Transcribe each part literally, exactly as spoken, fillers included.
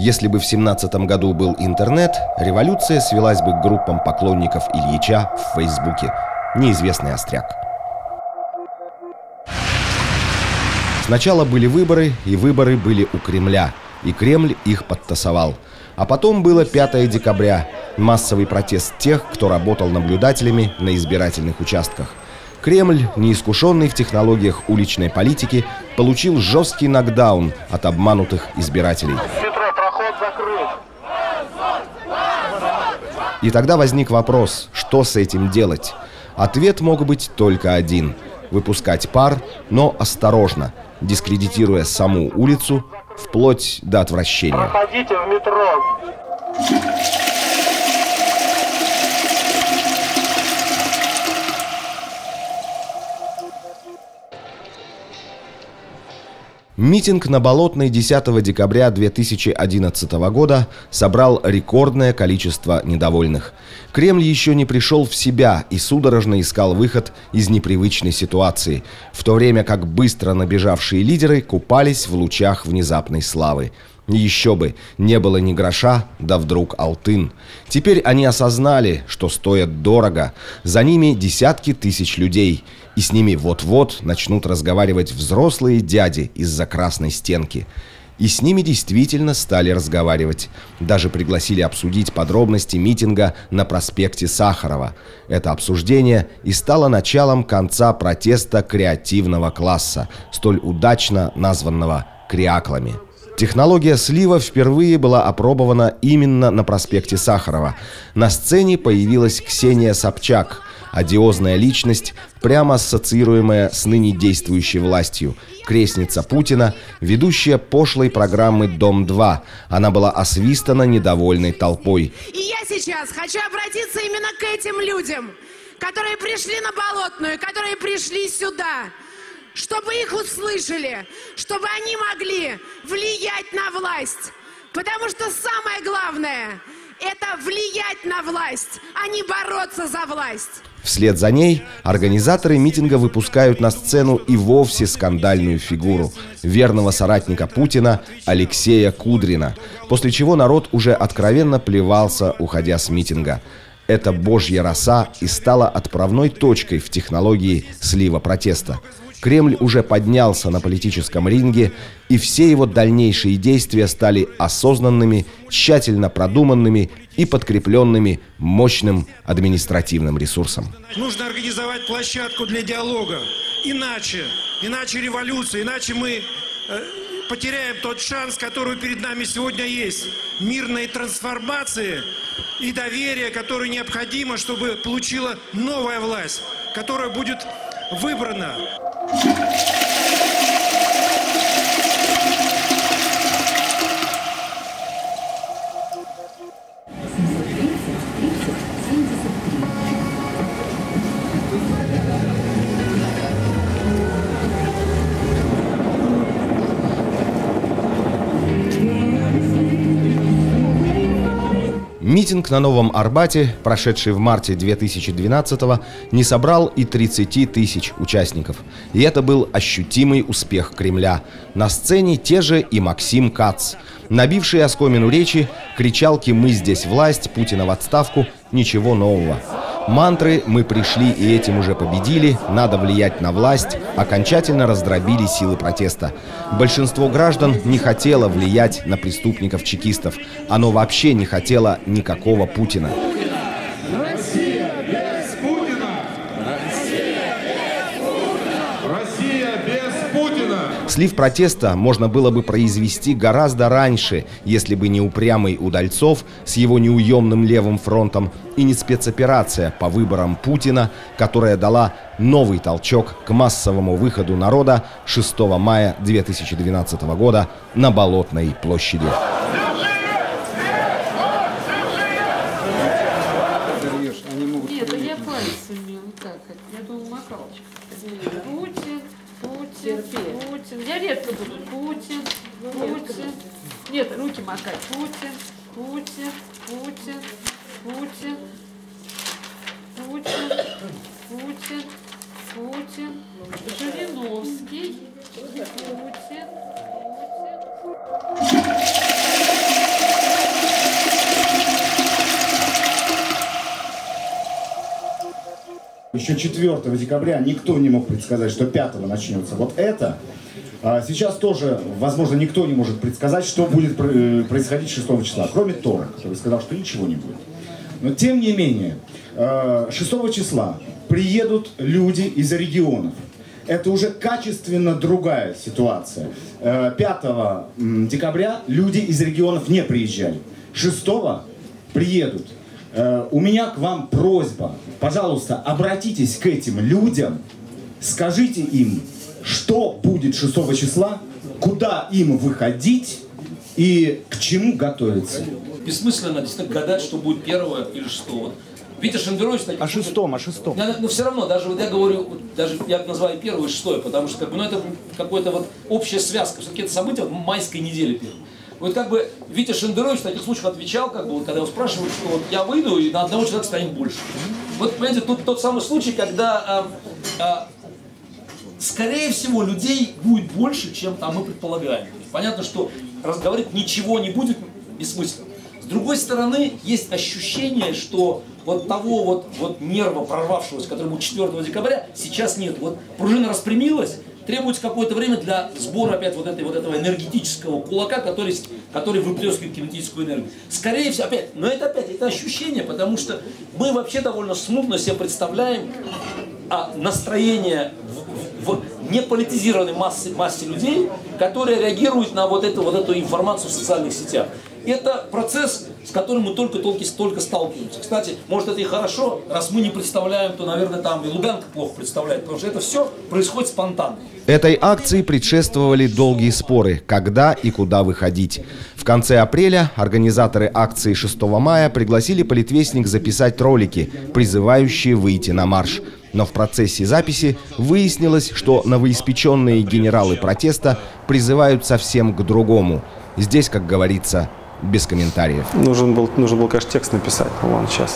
Если бы в семнадцатом году был интернет, революция свелась бы к группам поклонников Ильича в Фейсбуке. Неизвестный остряк. Сначала были выборы, и выборы были у Кремля, и Кремль их подтасовал. А потом было пятое декабря, массовый протест тех, кто работал наблюдателями на избирательных участках. Кремль, неискушенный в технологиях уличной политики, получил жесткий нокдаун от обманутых избирателей. И тогда возник вопрос, что с этим делать? Ответ мог быть только один – выпускать пар, но осторожно, дискредитируя саму улицу, вплоть до отвращения. Проходите в метро. Митинг на Болотной десятого декабря две тысячи одиннадцатого года собрал рекордное количество недовольных. Кремль еще не пришел в себя и судорожно искал выход из непривычной ситуации, в то время как быстро набежавшие лидеры купались в лучах внезапной славы. Еще бы, не было ни гроша, да вдруг алтын. Теперь они осознали, что стоят дорого. За ними десятки тысяч людей. И с ними вот-вот начнут разговаривать взрослые дяди из-за красной стенки. И с ними действительно стали разговаривать. Даже пригласили обсудить подробности митинга на проспекте Сахарова. Это обсуждение и стало началом конца протеста креативного класса, столь удачно названного «креаклами». Технология слива впервые была опробована именно на проспекте Сахарова. На сцене появилась Ксения Собчак, одиозная личность, прямо ассоциируемая с ныне действующей властью, крестница Путина, ведущая пошлой программы «Дом-два». Она была освистана недовольной толпой. И я сейчас хочу обратиться именно к этим людям, которые пришли на Болотную, которые пришли сюда, чтобы их услышали, чтобы они могли влиять на власть. Потому что самое главное – это влиять на власть, а не бороться за власть. Вслед за ней организаторы митинга выпускают на сцену и вовсе скандальную фигуру – верного соратника Путина Алексея Кудрина, после чего народ уже откровенно плевался, уходя с митинга. Эта божья роса и стала отправной точкой в технологии слива протеста. Кремль уже поднялся на политическом ринге, и все его дальнейшие действия стали осознанными, тщательно продуманными и подкрепленными мощным административным ресурсом. Нужно организовать площадку для диалога. Иначе, иначе революция, иначе мы э, потеряем тот шанс, который перед нами сегодня есть. Мирной трансформации и доверия, которое необходимо, чтобы получила новая власть, которая будет выбрана. Митинг на Новом Арбате, прошедший в марте две тысячи двенадцатого, не собрал и тридцати тысяч участников. И это был ощутимый успех Кремля. На сцене те же и Максим Кац. Набившие оскомину речи, кричалки «Мы здесь власть», «Путина в отставку» – ничего нового. Мантры «Мы пришли и этим уже победили», «Надо влиять на власть» окончательно раздробили силы протеста. Большинство граждан не хотело влиять на преступников-чекистов. Оно вообще не хотело никакого Путина. Россия без Путина! Россия без Путина! Россия без Путина! Слив протеста можно было бы произвести гораздо раньше, если бы не упрямый Удальцов с его неуемным левым фронтом и не спецоперация по выборам Путина, которая дала новый толчок к массовому выходу народа шестого мая две тысячи двенадцатого года на Болотной площади. Нет, я пальцами вот так. Я думаю, макалочка. Путин, Путин, Путин. Я редко буду. Путин, Путин. Нет, руки макать. Путин, Путин, Путин, Путин, Путин, Путин, Путин, Жириновский, Путин, Путин. Еще четвёртого декабря никто не мог предсказать, что пятого начнется вот это. Сейчас тоже, возможно, никто не может предсказать, что будет происходить шестого числа, кроме Тора, который сказал, что ничего не будет. Но тем не менее, шестого числа приедут люди из регионов. Это уже качественно другая ситуация. пятого декабря люди из регионов не приезжали. шестого приедут. У меня к вам просьба. Пожалуйста, обратитесь к этим людям, скажите им, что будет шестого числа, куда им выходить и к чему готовиться. Бессмысленно действительно гадать, что будет первого или шестого. Витя Шендерович... О шестом, о шестом. Но, но все равно, даже вот я говорю, даже я называю первое и шестое, потому что как бы, ну, это какая-то вот общая связка. Все-таки это событие вот, майской недели первой. Вот как бы Витя Шендерович в таких случаях отвечал, как бы, вот, когда его спрашивают, что вот я выйду и на одного человека станет больше. Вот, понимаете, тут тот самый случай, когда... А, а, скорее всего, людей будет больше, чем там мы предполагаем. Понятно, что разговаривать ничего не будет бессмысленно. С другой стороны, есть ощущение, что вот того вот, вот нерва прорвавшегося, который был четвёртого декабря, сейчас нет. Вот пружина распрямилась, требуется какое-то время для сбора опять вот, этой, вот этого энергетического кулака, который, который выплескивает кинетическую энергию. Скорее всего, опять, но это опять это ощущение, потому что мы вообще довольно смутно себе представляем а, настроение в, в неполитизированной массе, массе людей, которые реагируют на вот эту, вот эту информацию в социальных сетях. Это процесс, с которым мы только-только только сталкиваемся. Кстати, может это и хорошо, раз мы не представляем, то, наверное, там и Луганка плохо представляет, потому что это все происходит спонтанно. Этой акции предшествовали долгие споры, когда и куда выходить. В конце апреля организаторы акции шестого мая пригласили Политвестник записать ролики, призывающие выйти на марш. Но в процессе записи выяснилось, что новоиспеченные генералы протеста призывают совсем к другому. Здесь, как говорится, без комментариев. Нужен был, нужен был, конечно, текст написать. Ну, ладно, сейчас.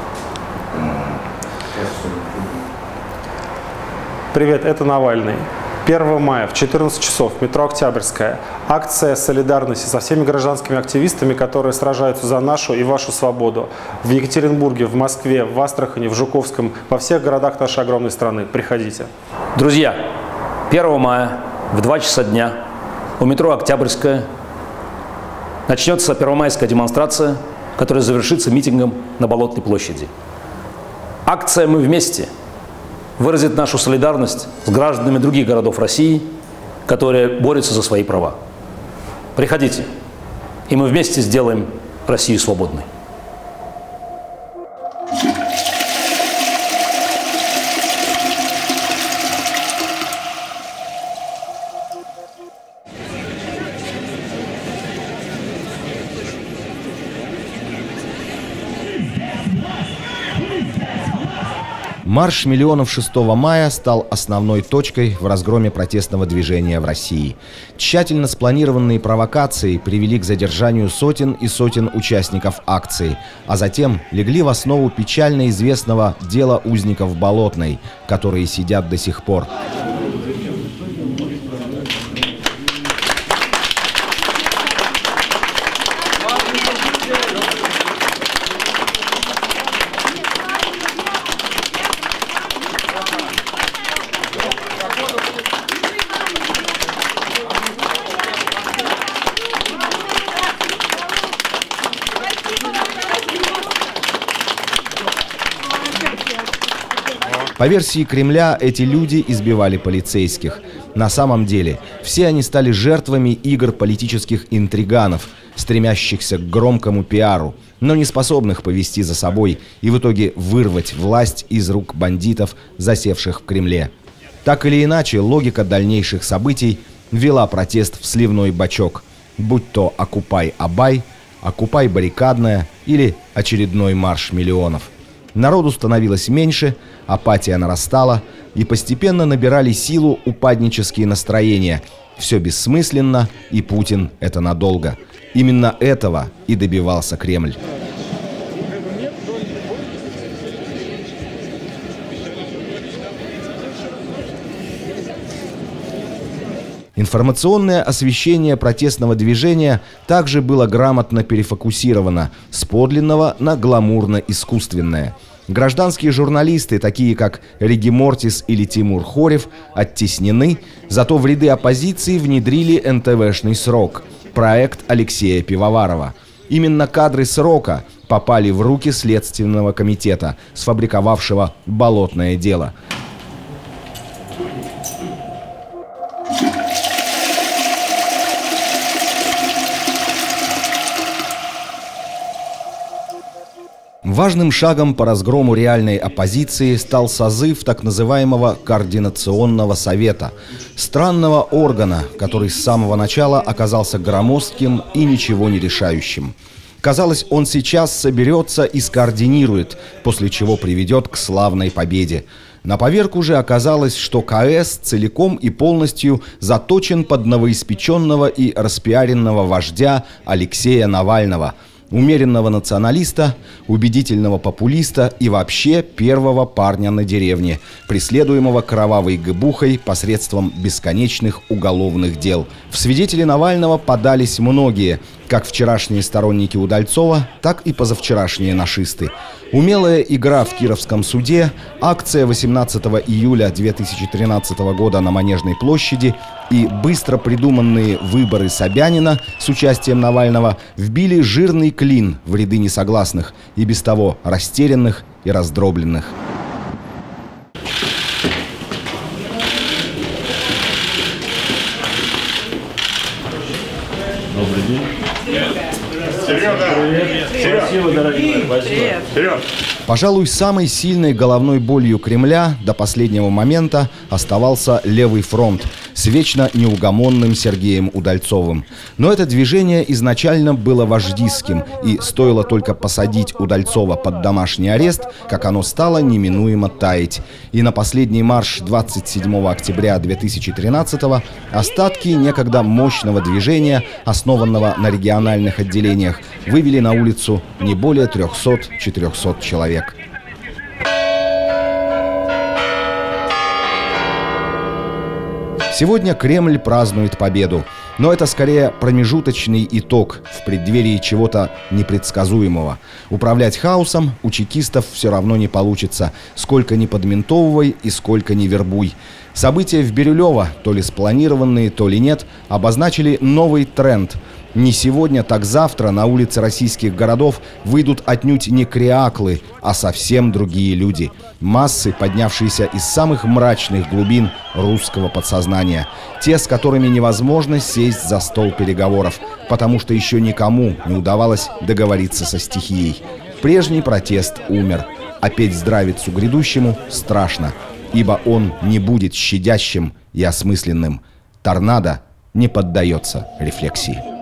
Привет, это Навальный. первого мая в четырнадцать часов, метро Октябрьская. Акция солидарности со всеми гражданскими активистами, которые сражаются за нашу и вашу свободу. В Екатеринбурге, в Москве, в Астрахани, в Жуковском, во всех городах нашей огромной страны. Приходите. Друзья, первого мая в два часа дня у метро Октябрьская начнется первомайская демонстрация, которая завершится митингом на Болотной площади. Акция «Мы вместе» выразит нашу солидарность с гражданами других городов России, которые борются за свои права. Приходите, и мы вместе сделаем Россию свободной. Марш миллионов шестого мая стал основной точкой в разгроме протестного движения в России. Тщательно спланированные провокации привели к задержанию сотен и сотен участников акции, а затем легли в основу печально известного дела узников Болотной, которые сидят до сих пор. По версии Кремля, эти люди избивали полицейских. На самом деле, все они стали жертвами игр политических интриганов, стремящихся к громкому пиару, но не способных повести за собой и в итоге вырвать власть из рук бандитов, засевших в Кремле. Так или иначе, логика дальнейших событий ввела протест в сливной бачок, будь то «Окупай-Абай», «Окупай-Баррикадная» или очередной марш миллионов. Народу становилось меньше, апатия нарастала, и постепенно набирали силу упаднические настроения. Все бессмысленно, и Путин — это надолго. Именно этого и добивался Кремль. Информационное освещение протестного движения также было грамотно перефокусировано с подлинного на гламурно-искусственное. Гражданские журналисты, такие как Реги Мортис или Тимур Хорев, оттеснены, зато в ряды оппозиции внедрили эн тэ вэ-шный срок – проект Алексея Пивоварова. Именно кадры срока попали в руки Следственного комитета, сфабриковавшего болотное дело. Важным шагом по разгрому реальной оппозиции стал созыв так называемого Координационного совета, странного органа, который с самого начала оказался громоздким и ничего не решающим. Казалось, он сейчас соберется и скоординирует, после чего приведет к славной победе. На поверку же оказалось, что ка эс целиком и полностью заточен под новоиспеченного и распиаренного вождя Алексея Навального, умеренного националиста, убедительного популиста и вообще первого парня на деревне, преследуемого кровавой гэбухой посредством бесконечных уголовных дел. В свидетели Навального подались многие, как вчерашние сторонники Удальцова, так и позавчерашние нашисты. Умелая игра в Кировском суде, акция восемнадцатого июля две тысячи тринадцатого года на Манежной площади и быстро придуманные выборы Собянина с участием Навального вбили жирный клин в ряды несогласных и без того растерянных и раздробленных. Добрый день. Серега! Спасибо, дорогие мои. Спасибо. Пожалуй, самой сильной головной болью Кремля до последнего момента оставался левый фронт с вечно неугомонным Сергеем Удальцовым. Но это движение изначально было вождистским, и стоило только посадить Удальцова под домашний арест, как оно стало неминуемо таять. И на последний марш двадцать седьмого октября две тысячи тринадцатого остатки некогда мощного движения, основанного на региональных отделениях, вывели на улицу не более трёхсот-четырёхсот человек. Сегодня Кремль празднует победу, но это скорее промежуточный итог в преддверии чего-то непредсказуемого. Управлять хаосом у чекистов все равно не получится, сколько ни подментовывай и сколько ни вербуй. События в Бирюлево, то ли спланированные, то ли нет, обозначили новый тренд. Не сегодня, так завтра на улицы российских городов выйдут отнюдь не креаклы, а совсем другие люди. Массы, поднявшиеся из самых мрачных глубин русского подсознания. Те, с которыми невозможно сесть за стол переговоров, потому что еще никому не удавалось договориться со стихией. Прежний протест умер, а петь здравицу грядущему страшно, ибо он не будет щадящим и осмысленным. Торнадо не поддается рефлексии.